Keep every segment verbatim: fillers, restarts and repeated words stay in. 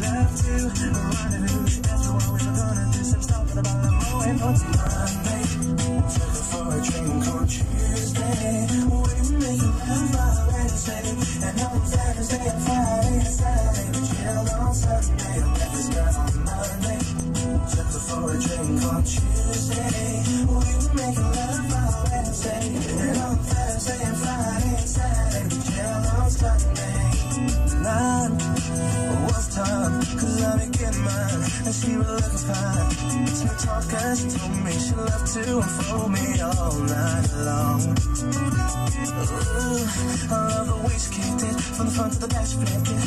love to rendezvous. After what we were gonna do some talking about the moment for Monday. Took her for a drink on Tuesday. We were making love by Wednesday. And on Thursday and Friday and Saturday. We chilled on Sunday. I met this girl on Monday. Took her for a drink on Tuesday. We were making love by Wednesday. And on Thursday and Friday and Saturday. We chilled on Sunday. Nine was time, cause I be getting mine. And she was looking fine. So we talked and she told me she loved to unfold me all night long. Ooh, I love the way she kicked it. From the front to the back she flipped it.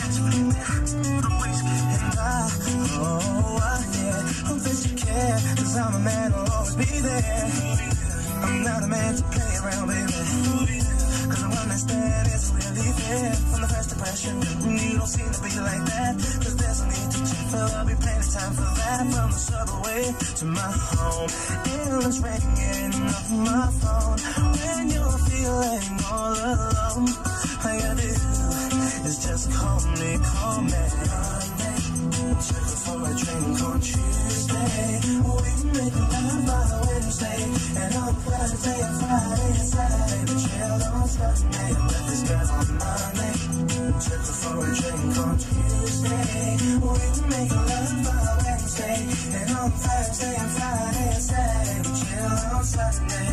And I, oh, I, yeah, hope that you care. Cause I'm a man who'll always be there. I'm not a man to play around, baby. Cause the one that's dead is really there. From the first impression, you don't seem to be like that. Cause there's no need to check, but there'll be plenty time for that. From the subway to my home, endless ringing off my phone. When you're feeling all alone, all you gotta do is just call me, call me. Took her for a drink on Tuesday. We make love by Wednesday. And on Thursday and Friday and Saturday. We chilled on Sunday. I met this girl on Monday. Took her for a drink on Tuesday. We make love by Wednesday. And on Thursday and Friday and Saturday. We chilled on Sunday.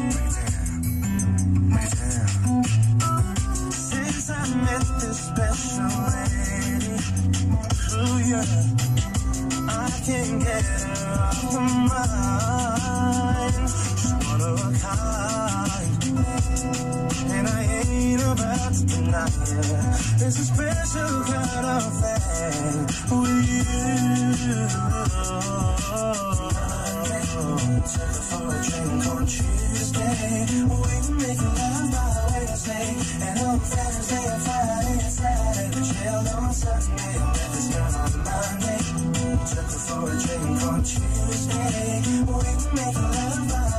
Break it down. Since I met this special lady, ooh, yeah, I can't get her off my mind. She's one of a kind, and I ain't about to deny it. There's a special kind of thing with you. Took her for a drink on Tuesday. We were making love by Wednesday. And on Thursday and Friday and Saturday. We chilled on Sunday. I met this girl on Monday. Took her for a drink on Tuesday. We were making love by